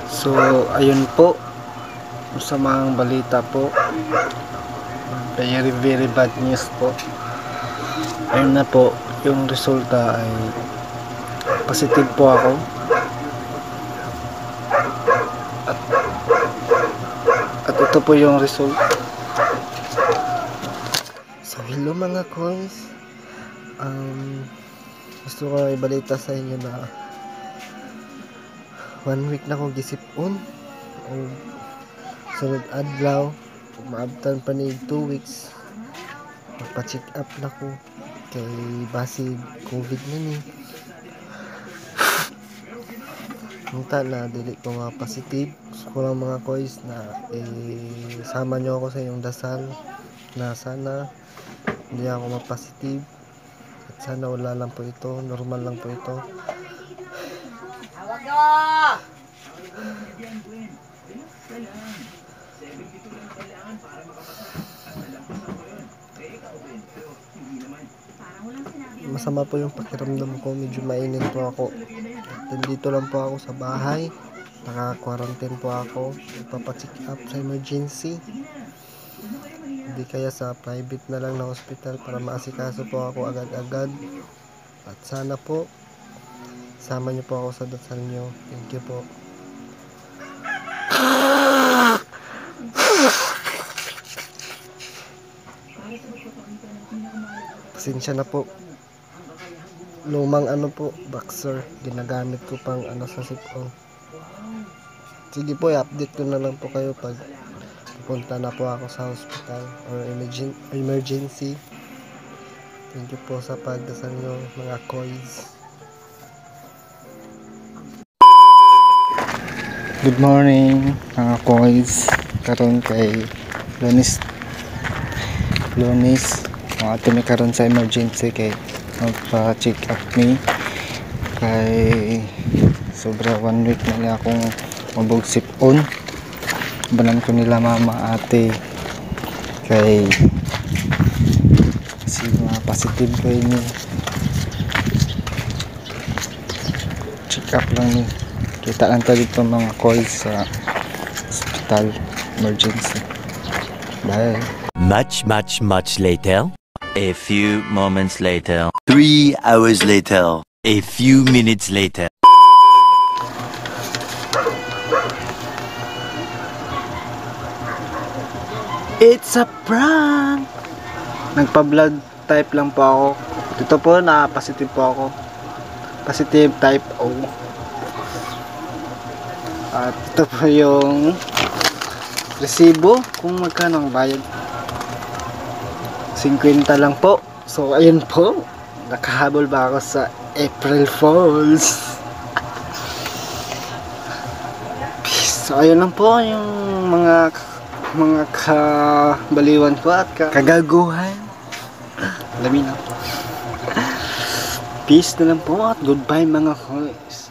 So ayun po, masamang balita po, very bad news po. Ayun na po, yung resulta ay positive po ako. At ito po yung result. So hello mga coins, gusto ko ibalita sa inyo na 1 week na akong gisipon o sunod adlaw maabtan pa ni 2 weeks magpa-check up na ko kay basig COVID na ni munta na dili ko nga positive. Gusto ko lang mga coins na sama nyo ako sa inyong dasal na sana hindi ako ma-positive at sana wala lang po ito, normal lang po ito. Masama po yung pakiramdam ko, medyo mainit po ako. Nandito lang po ako sa bahay, naka-quarantine po ako, ipapacheck up sa emergency, hindi kaya sa private na lang na hospital para maasikaso po ako agad-agad. At sana po sama niyo po ako sa dasal niyo. Thank you po. Pasensya na po, lumang po, boxer, ginagamit ko pang sa sipon. Sige po, i-update ko na lang po kayo pag pupunta na po ako sa hospital or emergency. Thank you po sa pagdasal nyo mga coins. Good morning mga coins. Karon kay Lunis ang ato may karon sa emergency kay magpa-check up me kay sobra 1 week na niya akong mabugsip on. Banan ko nila mama ate kay kasi mga positive ko ini check up lang ni kita lang tayo dito mga calls sa hospital emergency. Bye. Much later. A few moments later. 3 hours later. A few minutes later. It's a prank! Nagpa-blood type lang po ako. Dito po na-positive po ako. Positive type O. At ito po yung resibo kung magkano ang bayad. 50 lang po. So ayun po, nakahabol ba ako sa April Fools. So ayun lang po yung mga kabaliwan ko at kagaguhan. Alamin na po. Peace na lang po at goodbye mga boys.